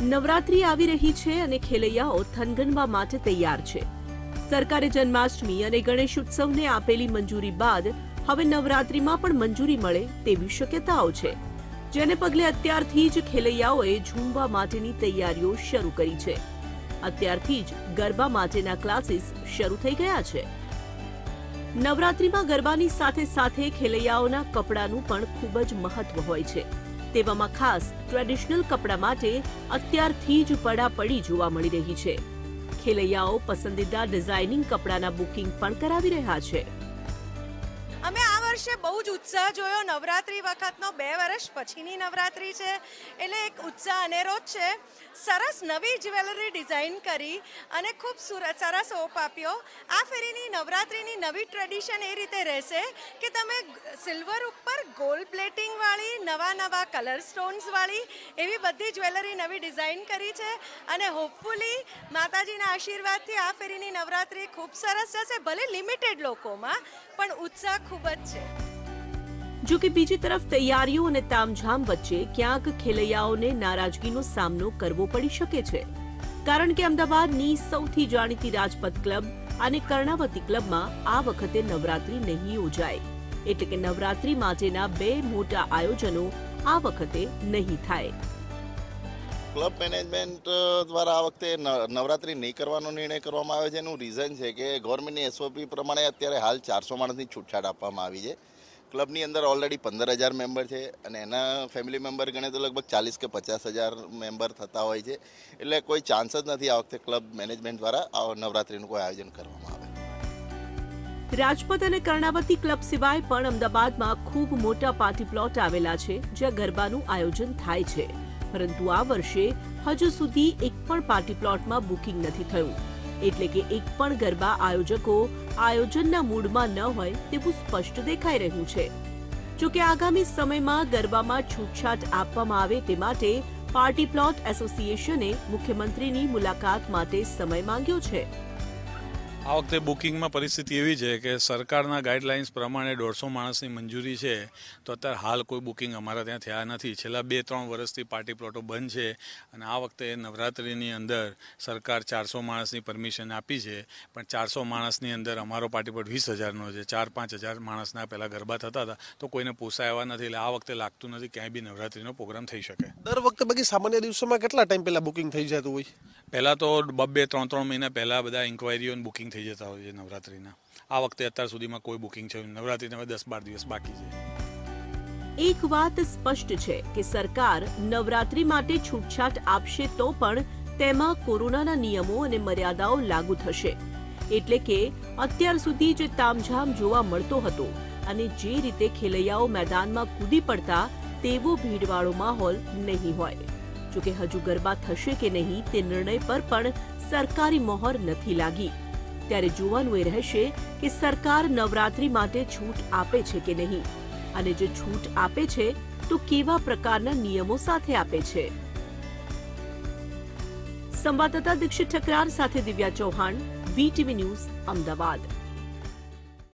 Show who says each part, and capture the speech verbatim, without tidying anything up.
Speaker 1: નવરાત્રી આવી રહી છે અને ખેલૈયાઓ થનગનવા માટે તૈયાર છે। સરકારે જન્માષ્ટમી અને ગણેશ ઉત્સવને આપેલી મંજૂરી બાદ હવે નવરાત્રીમાં પણ મંજૂરી મળે તેવી શક્યતાઓ છે, જેને પગલે અત્યારથી જ ખેલૈયાઓએ ઝૂમવા માટેની તૈયારીઓ શરૂ કરી છે। અત્યારથી જ ગરબા માટેના ક્લાસીસ શરૂ થઈ ગયા છે। નવરાત્રીમાં ગરબાની સાથે સાથે ખેલૈયાઓના કપડાનું પણ ખૂબ જ મહત્વ હોય છે। તેવામાં ખાસ ટ્રેડિશનલ કપડા માટે અત્યારથી જ પડાપડી જોવા મળી રહી છે। ખેલૈયાઓ પસંદીદા ડિઝાઇનિંગ કપડાના બુકિંગ પણ કરાવી રહ્યા છે।
Speaker 2: અમે આ વર્ષે બહુ જ ઉત્સાહ જોયો। નવરાત્રી વખતનો બે વર્ષ પછીની નવરાત્રી છે એટલે એક ઉત્સાહ અનેરો જ છે। સરસ નવી જ્વેલરી ડિઝાઇન કરી અને ખૂબ સરસ ઓપ આપ્યો। આ ફેરીની નવરાત્રીની નવી ટ્રેડિશન એ રીતે રહેશે કે તમે સિલ્વર ઉપર ગોલ્ડ પ્લેટિંગવાળી, નવા નવા કલર સ્ટોન્સવાળી એવી બધી જ્વેલરી નવી ડિઝાઇન કરી છે અને હોપફુલી માતાજીના આશીર્વાદથી આ ફેરીની નવરાત્રી ખૂબ સરસ જશે, ભલે લિમિટેડ લોકોમાં, પણ ઉત્સાહ ખૂબ જ છે।
Speaker 1: જો કે બીજી તરફ તૈયારીઓ અને તામઝામ વચ્ચે ક્યાંક ખેલૈયાઓને નારાજગીનો સામનો કરવો પડી શકે છે, કારણ કે અમદાવાદની સૌથી જાણીતી રાજપથ ક્લબ અને કર્ણાવતી ક્લબમાં આ વખતે નવરાત્રી નહીં યોજાય, એટલે કે નવરાત્રી માટેના બે મોટા આયોજનો આ વખતે નહીં થાય।
Speaker 3: ક્લબ મેનેજમેન્ટ દ્વારા આ વખતે નવરાત્રી નહીં કરવાનો નિર્ણય કરવામાં આવ્યો છે। એનું રીઝન છે કે ગવર્મેન્ટની એસઓપી પ્રમાણે અત્યારે હાલ ચારસો માણસની છૂટછાટ આપવામાં આવી છે। ક્લબની અંદર ઓલરેડી પંદર હજાર મેમ્બર છે અને એના ફેમિલી મેમ્બર ગણે તો લગભગ ચાલીસ કે પચાસ હજાર મેમ્બર થતા હોય છે, એટલે કોઈ ચાન્સ જ નથી આ વખતે ક્લબ મેનેજમેન્ટ દ્વારા નવરાત્રીનું કોઈ આયોજન કરવામાં આવે।
Speaker 1: રાજપથ અને કર્ણાવતી ક્લબ સિવાય પણ અમદાવાદમાં ખૂબ મોટા પાર્ટી પ્લોટ આવેલા છે જ્યાં ગરબાનું આયોજન થાય છે, પરંતુ આ વર્ષે હજુ સુધી એક પણ પાર્ટી પ્લોટમાં બુકિંગ નથી થયું, એટલે કે એક પણ ગરબા આયોજકો આયોજનના મૂડમાં ન હોય તેવું સ્પષ્ટ દેખાઈ રહ્યું છે। જો કે આગામી સમયમાં ગરબામાં છૂટછાટ આપવામાં આવે તે માટે પાર્ટી પ્લોટ એસોસિએશને મુખ્યમંત્રીની મુલાકાત માટે સમય માંગ્યો છે।
Speaker 4: આ વખતે બુકિંગમાં પરિસ્થિતિ એવી છે કે સરકારના ગાઈડલાઇન્સ પ્રમાણે દોઢસો માણસની મંજૂરી છે, તો અત્યારે હાલ કોઈ બુકિંગ અમારા ત્યાં થયા નથી। છેલ્લા બે ત્રણ વર્ષથી પાર્ટી પ્લોટો બંધ છે અને આ વખતે નવરાત્રિની અંદર સરકાર ચારસો માણસની પરમિશન આપી છે, પણ ચારસો માણસની અંદર અમારો પાર્ટી પ્લોટ વીસ હજારનો છે। ચાર પાંચ હજાર માણસના પહેલાં ગરબા થતા હતા તો કોઈને પોસાય એવા નથી, એટલે આ વખતે લાગતું નથી ક્યાંય બી નવરાત્રિનો પ્રોગ્રામ થઈ શકે।
Speaker 5: દર વખતે બાકી સામાન્ય દિવસોમાં કેટલા ટાઈમ પહેલાં બુકિંગ થઈ જતું હોય?
Speaker 4: પહેલાં તો બબ્બે ત્રણ ત્રણ મહિના પહેલાં બધા ઇન્ક્વાયરીઓ બુકિંગ થઈ જતા હોય છે નવરાત્રિના। આ વખતે અત્યાર સુધીમાં કોઈ બુકિંગ છે નવરાત્રિના દસ બાર દિવસ બાકી છે।
Speaker 1: એક વાત સ્પષ્ટ છે કે સરકાર નવરાત્રી માટે છૂટછાટ આપશે તો પણ તેમાં કોરોનાના નિયમો અને મર્યાદાઓ લાગુ થશે, એટલે કે અત્યાર સુધી જે તામઝામ જોવા મળતો હતો અને જે રીતે ખેલૈયાઓ મેદાનમાં કૂદી પડતા તેવો ભીડવાળો માહોલ નહીં હોય। જો કે હજુ ગરબા થશે કે નહીં તે નિર્ણય પર પણ સરકારી મોહર નથી લાગી, ત્યારે જોવાનું એ રહેશે કે સરકાર નવરાત્રી માટે છૂટ આપે છે કે નહીં, અને જે છૂટ આપે છે તો કેવા પ્રકારના નિયમો સાથે આપે છે। સંવાદદાતા દીક્ષિત ઠકરાર સાથે દિવ્યા ચૌહાણ, વીટીવી ન્યૂઝ, અમદાવાદ।